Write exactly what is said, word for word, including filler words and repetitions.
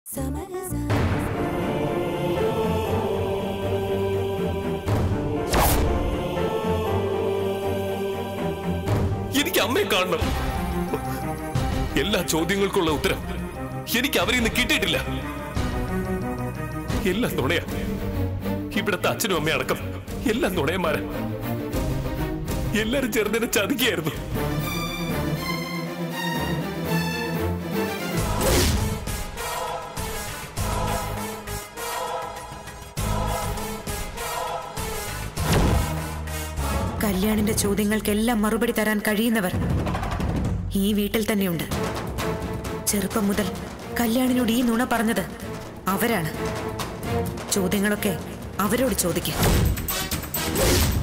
എനിക്ക് അമ്മയെ കാണണം. എല്ലാ ചോദ്യങ്ങൾക്കുള്ള ഉത്തരം എനിക്ക് അവരിൽ നിന്ന് കിട്ടിയിട്ടില്ല. എല്ലാം നുണയാ. ഇവിടത്തെ അച്ഛനും അമ്മയും അടക്കം എല്ലാം നുണയന്മാരാ. എല്ലാരും ചേർന്നതിനെ ചതിക്കുകയായിരുന്നു. കല്യാണിന്റെ ചോദ്യങ്ങൾക്കെല്ലാം മറുപടി തരാൻ കഴിയുന്നവർ ഈ വീട്ടിൽ തന്നെയുണ്ട്. ചെറുപ്പം മുതൽ കല്യാണിനോട് ഈ നുണ പറഞ്ഞത് അവരാണ്. ചോദ്യങ്ങളൊക്കെ അവരോട് ചോദിക്കാം.